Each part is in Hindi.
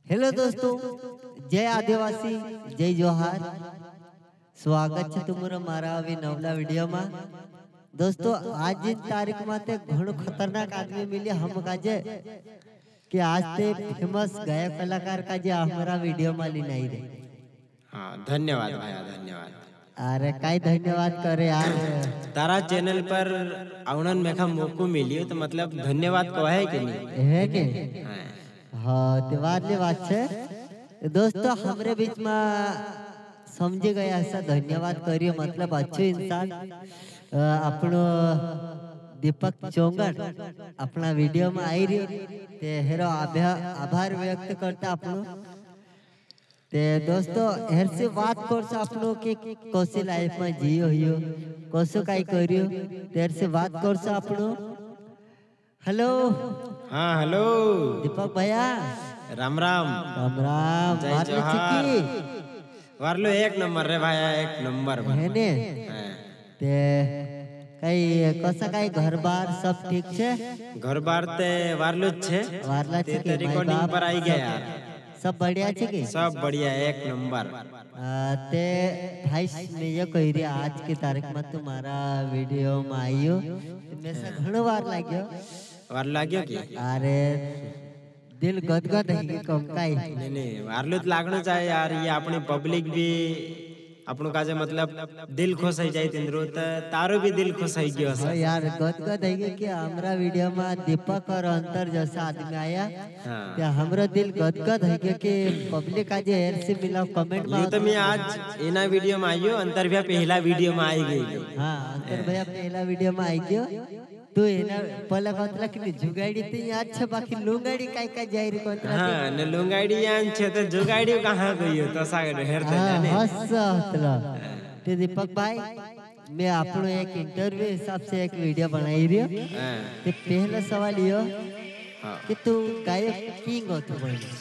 हेलो दोस्तों, जय आदिवासी, जय जोहार। स्वागत है तुम्हारा मारा अभी नवला वीडियो में। दोस्तों आज इन तारीख में ते घणो खतरनाक आदमी मिले हम काजे कि आज ते फेमस गायक कलाकार का जे हमारा वीडियो में ली नहीं रे। हाँ, धन्यवाद भैया, धन्यवाद। अरे काई धन्यवाद करे यार। तारा चैनल पर आवणन में का मौको मिलियो तो मतलब धन्यवाद को है कि नहीं है के? हाँ त्योहार बात है दोस्तों, हमरे बीच में समझे गया ऐसा धन्यवाद करियो। मतलब अच्छे इंसान अपनो दीपक चोंगड़ अपना वीडियो में आई रही ते हेरो आभार व्यक्त करता अपनो। ते दोस्तों हेर से बात कर से अपनो के कोसे लाइफ में जियो हियो, कोसो काई करियो, तेर से बात कर से अपनो। हेलो। हाँ हेलो दीपक भैया, राम राम राम राम। जय जोहार। वारलो एक नंबर रे भाया, एक नंबर है ने। ते कई कसा कई घर बार सब ठीक छे? घर बार ते वारलो छे, वारला छे के रिकॉर्डिंग पर आई गया यार। सब बढ़िया छे के? सब बढ़िया, एक नंबर। ते भाई मैं ये कह रही आज की तारीख में तुम्हारा वीडियो में आइयो, मैं से घणो बार लाग्यो। वार लाग्यो की? अरे दिल गदगद है कि कम काई नहीं वारलो तो लागनो चाहिए यार। ये अपनी पब्लिक भी अपनो काजे मतलब दिल खुश हो जाए तिंद्रो त तारो भी दिल खुश हो गयो हाँ यार गदगद है कि हमरा वीडियो में दीपक और अंतर जैसा आदमी आया। हाँ। तो हमरा दिल गदगद है कि पब्लिक आज हेर से मिला कमेंट में। ये तो मैं आज इना वीडियो में आइयो, अंतर भैया पहला वीडियो में आई गई। हाँ अंतर भैया पहला वीडियो में आई गयो। तो एना पहला कोतला कि जुगाड़ी ते याद छे, बाकी लुंगाड़ी काय जाई रे कोतला। हां ने लुंगाड़ी यान छे तो जुगाड़ी कहां गयो तो सागर हेरते जाने। हसतला ते दीपक भाई मैं आपनो एक इंटरव्यू हिसाब से एक वीडियो बनाई रियो। ते पहला सवाल यो कि तू गायक किंग होतो बनी?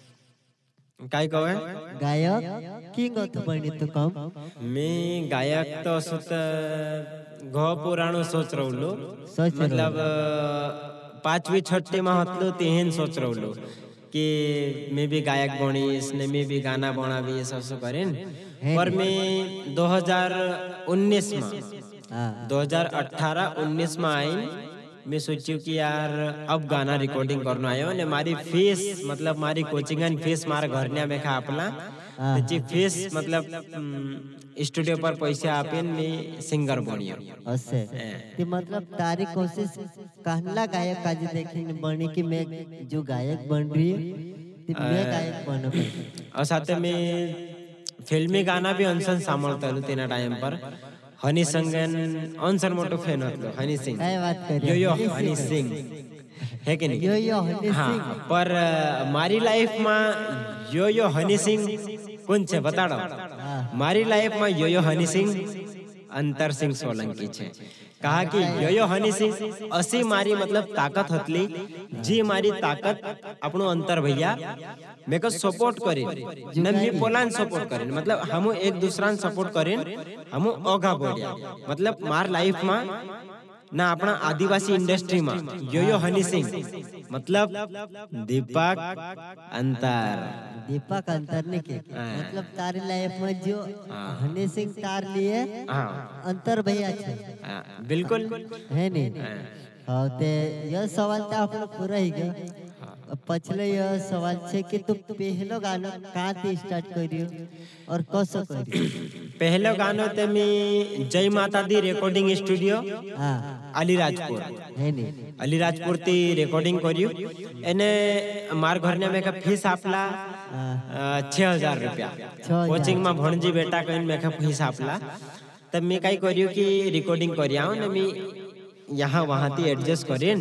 काय कहे गायक किंग होतो बनी तो कम? मैं गायक तो सुत घ पुराणो सोच रहलो, मतलब 5वीं 6ठी में हतलो तेहन सोच रहलो कि मैं भी गायक बनीस ने मैं भी गाना बनावीस ऐसा करेन। पर मैं 2019 में 2018-19 में आई। मैं सोचू कि यार अब गाना रिकॉर्डिंग करना आयो ने मारी फीस मतलब मारी कोचिंग एंड फीस मारे घरने में खा अपना जी फीस मतलब स्टूडियो पर पैसा आपेन मैं सिंगर बनियो असे। ते मतलब तारी कोशिश कहला गायक आज देखेंगे बनी कि मैं जो गायक बन रही है मैं गायक बनो। और साथ में फिल्मी गाना भी अनसन सामलता हूँ तेना टाइम पर। हनी संगन अनसन मोटो फैन हतलो हनी सिंह। काय बात कर यो यो हनी सिंह है कि नहीं? यो यो हनी सिंह। हाँ पर मारी लाइफ में यो यो हनी सिंह कौन छे बताड़ो? मारी लाइफ में यो यो हनी सिंह अंतर सिंह सोलंकी छे। कहा कि यो यो हनी सिंह असी मारी मतलब ताकत हतली जी मारी ताकत अपनो अंतर भैया मेरे को सपोर्ट करे न मैं पोलान सपोर्ट करे मतलब हम एक दूसरा सपोर्ट करे हम ओगा बढ़िया। मतलब मार लाइफ में ना अपना आदिवासी इंडस्ट्री में यो यो हनी सिंह मतलब दीपक अंतर। दीपक अंतर ने के मतलब तारी लाइफ में जो हनी सिंह तार लिए अंतर भैया छे। बिल्कुल है नहीं? हाँ ते यह सवाल तो आपने पूरा ही गया। पछले यह सवाल छे कि तू पहलो गाना कहाँ से स्टार्ट करियो और कसो करियो? पहलो गानो ते मैं जय माता दी रिकॉर्डिंग स्टूडियो अलीराजपुर है नहीं? अलीराजपुर ती रिकॉर्डिंग करियो। एने मार घर ने में का फीस आपला 6000 रुपया कोचिंग में भणजी बेटा कहीं में का फीस आपला। तब मैं काय करियो कि रिकॉर्डिंग करियाओ ने मैं यहाँ वहाँ ती एडजस्ट करें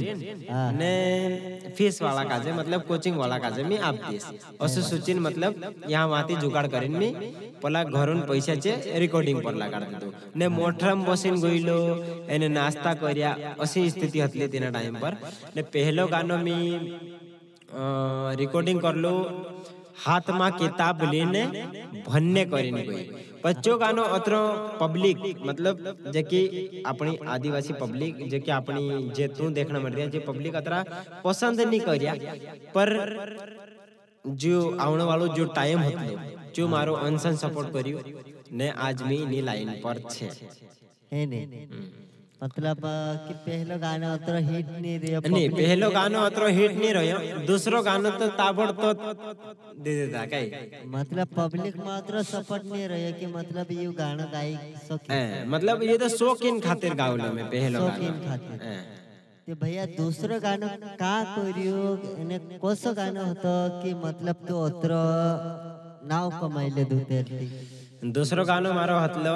ने फीस वाला काजे मतलब कोचिंग वाला काजे मैं आप देस असो सोचिन मतलब यहाँ वहाँ ती जुगाड़ करें मैं पला घरून पैसा चे रिकॉर्डिंग पर लगा दो ने मोटरम बसिन गइलो एने नाश्ता करिया असी स्थिति हतले तेना टाइम पर। ने पहलो गानो में रिकॉर्डिंग कर लो हाथ में किताब लेने भन्ने करीने गई। बच्चों गानो अत्र पब्लिक मतलब जेकी अपनी आदिवासी पब्लिक जेकी अपनी जे तू देखना मर रहा जे पब्लिक अत्र पसंद नहीं करिया। पर जो આવણ વાળો जो टाइम હતો जो मारो अनसन सपोर्ट કર્યું ने आज मी नी लाइन पर छे है ने मतलब कि पहलो गाना अतरो हिट नहीं रे नहीं पहलो गानो अतरो हिट नहीं रह्यो दूसरो गानो तो ताबड़तोड़ दे देता काई मतलब पब्लिक में अतरो सपोर्ट नहीं रह्यो कि मतलब ये गाना गाई सके मतलब ये तो शौकीन खातिर गावलो में पहलो गानो शौकीन खातिर ते भैया दूसरो गानो का कोरियो ने कोसो गानो होतो कि मतलब तो अतरो नाव कमाइले दुतेरती दूसरो गानो मारो हतलो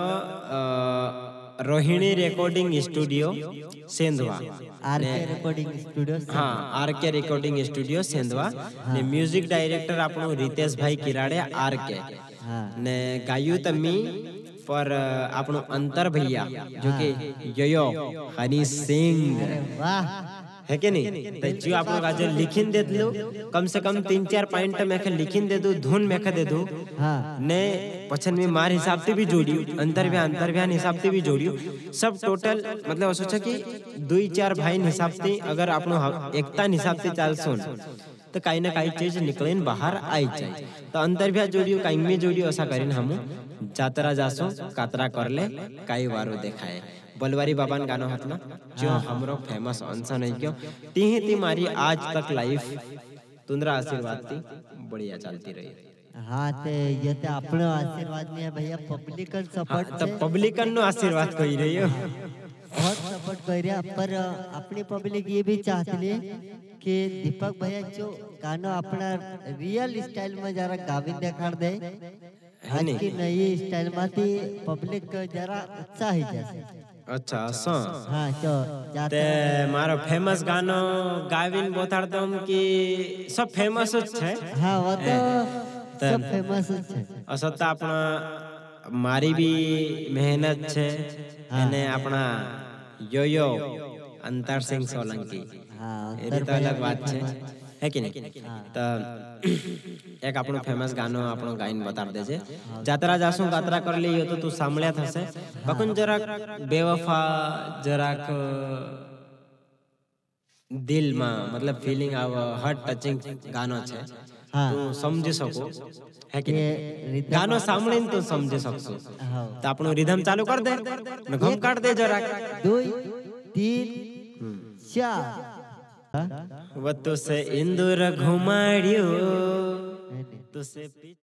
Rohini recording studio Sendhwa RK recording studio हाँ आरके रिकॉर्डिंग स्टूडियो सेंधवा ने म्यूजिक डायरेक्टर आपनो रितेश भाई किराड़े आरके ने गायु तमी पर आपनो अंतर भैया जो कि यो हनी सिंह वाह है कि नहीं तो जो आप लोग आज लिखिन दे दो कम से कम 3-4 पॉइंट में लिखिन दे दो धुन में दे दो ने पछन में मार हिसाब से भी जोड़ियो अंतर भी हिसाब से भी जोड़ियो सब टोटल मतलब सोचा कि 2-4 भाई हिसाब से अगर आप लोग एकता हिसाब से चाल सुन तो कहीं ना कहीं चीज निकलेन बाहर आई चाहिए तो अंतर भी जोड़ियो कहीं में जोड़ियो ऐसा करें हम जातरा जासो कातरा कर ले कई बारो देखाए बलवारी बाबान गानो हतला जो हमरो फेमस अनसन है क्यों ती मारी आज तक लाइफ तुंद्रा आशीर्वाद थी बढ़िया चलती रही हाँ ते ये ते अपनो आशीर्वाद नहीं है भैया पब्लिकन सपोर्ट तो पब्लिकन नो आशीर्वाद कोई रही हो बहुत सपोर्ट कर रहा पर अपनी पब्लिक ये भी चाहती है कि दीपक भैया जो गानो अपना रियल स्टाइल में जरा गाविन देखाड़ दे आज की नई स्टाइल में थी पब्लिक जरा उत्साह ही जैसे अच्छा सा हाँ तो ते मारो फेमस गानो गाविन बोताड़ता हूँ कि सब फेमस है हाँ वो तो सब फेमस है असता अपना मारी भी मेहनत है ने अपना यो अंतर सिंह सोलंकी ये तो अलग बात है कि नहीं तो एक अपनो फेमस गानो अपनो गाइन बता दे जे जातरा जासू गातरा कर ली तो तू सामळ्या थसे बकुन जरा बेवफा जरा दिल में मतलब फीलिंग आव हार्ट टचिंग गानो छे तू समझी सको है कि गानो सामळीन तू समझी सकसो तो अपनो रिदम चालू कर दे न घम काट दे जरा 2 3 4 वो तो से इंदुर घुमाड़ियो तो से